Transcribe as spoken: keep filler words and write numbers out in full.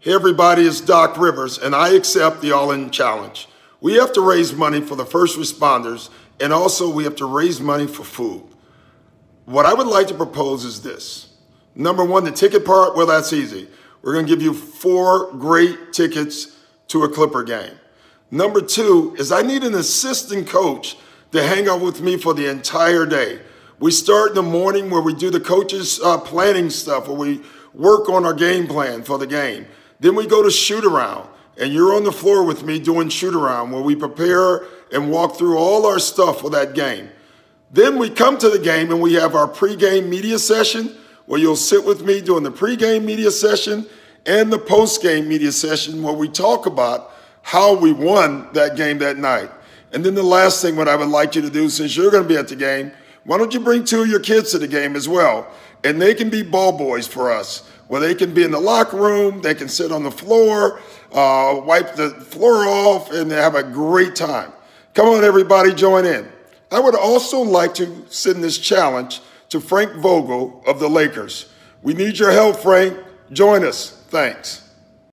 Hey everybody, it's Doc Rivers, and I accept the All-In Challenge. We have to raise money for the first responders, and also we have to raise money for food. What I would like to propose is this. Number one, the ticket part, well, that's easy. We're gonna give you four great tickets to a Clipper game. Number two is I need an assistant coach to hang out with me for the entire day. We start in the morning where we do the coaches uh, planning stuff, where we work on our game plan for the game. Then we go to shoot around, and you're on the floor with me doing shoot around, where we prepare and walk through all our stuff for that game. Then we come to the game and we have our pregame media session, where you'll sit with me doing the pregame media session and the postgame media session, where we talk about how we won that game that night. And then the last thing what I would like you to do, since you're gonna be at the game, why don't you bring two of your kids to the game as well? And they can be ball boys for us, where they can be in the locker room, they can sit on the floor, uh, wipe the floor off, and have a great time. Come on, everybody, join in. I would also like to send this challenge to Frank Vogel of the Lakers. We need your help, Frank. Join us. Thanks.